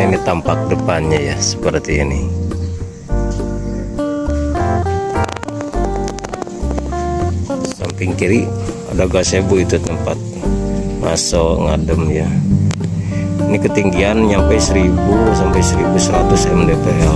ini tampak depannya ya, seperti ini. Samping kiri ada gazebo, itu tempat masuk ngadem ya. Ini ketinggian nyampe 1000 sampai 1100 mdpl.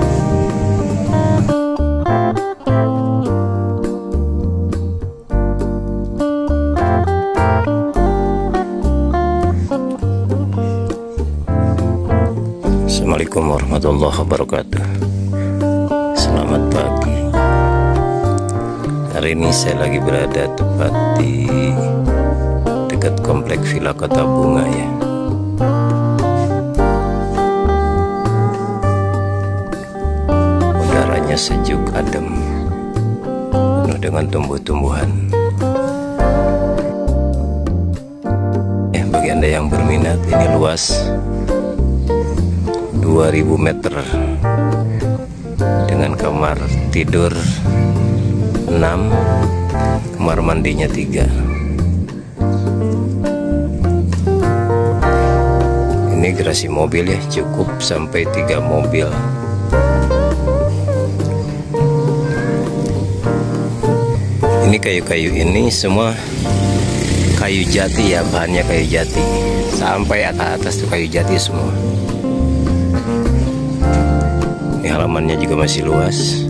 Assalamualaikum warahmatullahi wabarakatuh. Selamat pagi. Hari ini saya lagi berada tepat di dekat komplek Villa Kota Bunga ya. Udaranya sejuk, adem, penuh dengan tumbuh-tumbuhan. Bagi Anda yang berminat, ini luas 2000 meter dengan kamar tidur 6, kamar mandinya 3. Ini garasi mobil ya, cukup sampai 3 mobil. Ini kayu-kayu ini semua kayu jati ya, bahannya kayu jati. Sampai atas tuh kayu jati semua. Ini halamannya juga masih luas.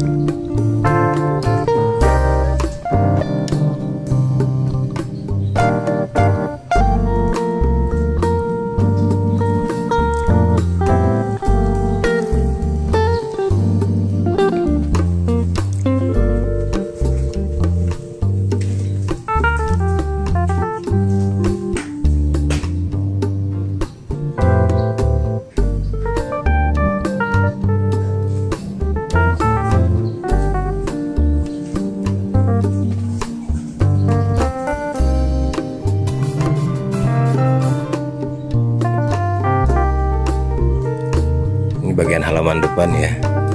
Bagian halaman depan ya.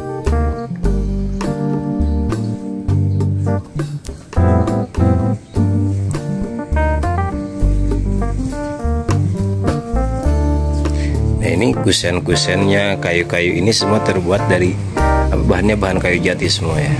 Nah ini kusen-kusennya, kayu-kayu ini semua terbuat dari bahannya bahan kayu jati semua ya.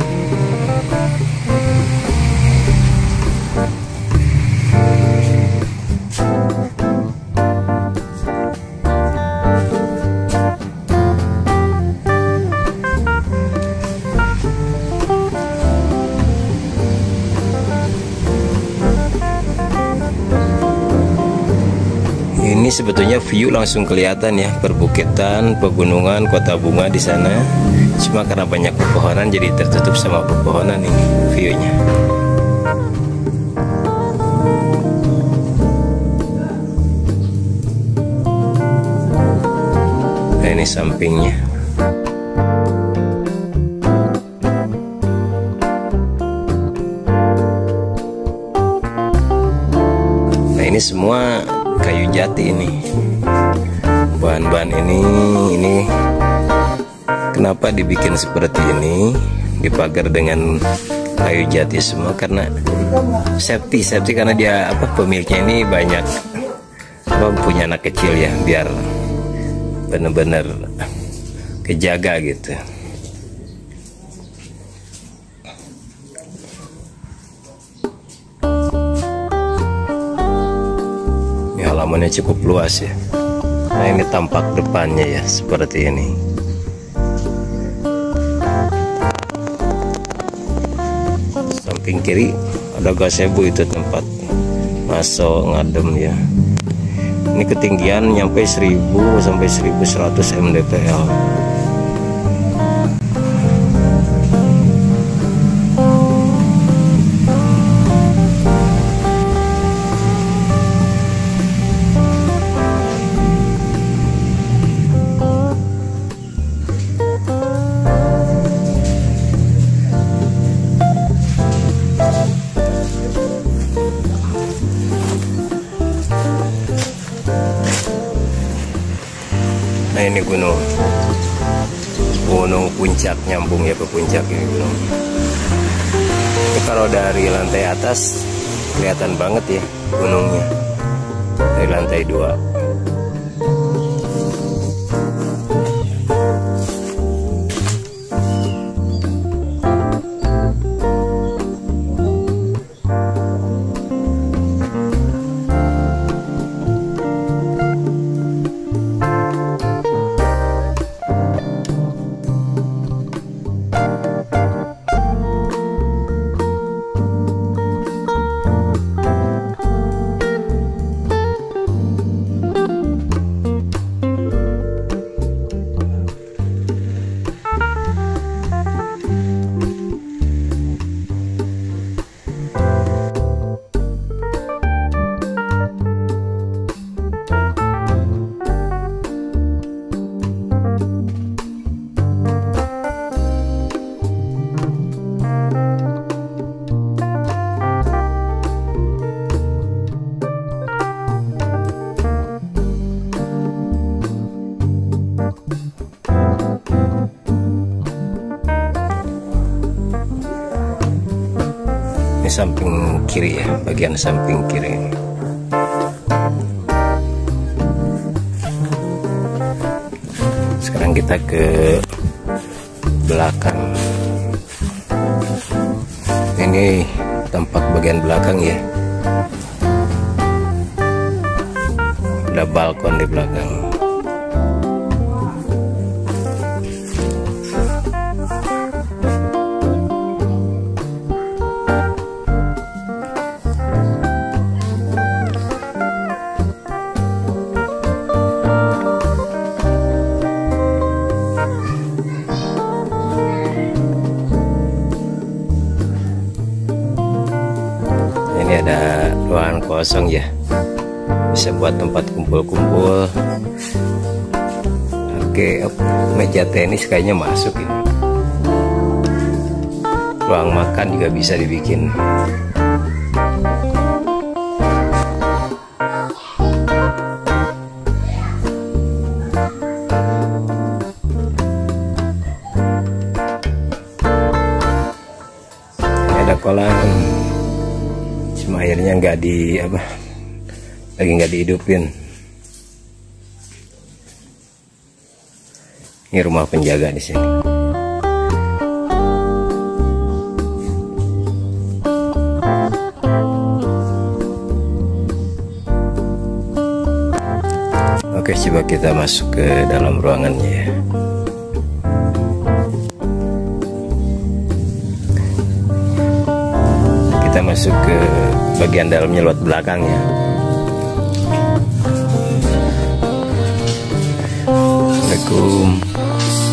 Ini sebetulnya view langsung kelihatan ya, perbukitan, pegunungan, Kota Bunga di sana. Cuma karena banyak pepohonan jadi tertutup sama pepohonan ini viewnya. Nah ini sampingnya. Nah ini semua kayu jati ini, bahan-bahan ini kenapa dibikin seperti ini, dipagar dengan kayu jati semua karena safety karena dia pemiliknya ini banyak punya anak kecil ya, biar benar-benar kejaga gitu. Halamannya cukup luas ya. Nah ini tampak depannya ya, seperti ini. Samping kiri ada gazebo, itu tempat masuk ngadem ya. Ini ketinggian nyampe 1000 sampai 1100 mdpl. Nah ini gunung puncak, nyambung ya ke puncak ini gunung. Ini kalau dari lantai atas kelihatan banget ya gunungnya dari lantai 2. Ini samping kiri ya, bagian samping kiri. Sekarang kita ke belakang. Ini tampak bagian belakang ya. Ada balkon di belakang. Ini ada ruangan kosong ya, bisa buat tempat kumpul-kumpul. Oke, meja tenis kayaknya masuk ini. Ruang makan juga bisa dibikin. Ini ada kolam. Cuma airnya nggak lagi nggak dihidupin. Ini rumah penjaga di sini. Oke, coba kita masuk ke dalam ruangannya ya. Kita masuk ke bagian dalamnya lewat belakangnya. Assalamualaikum.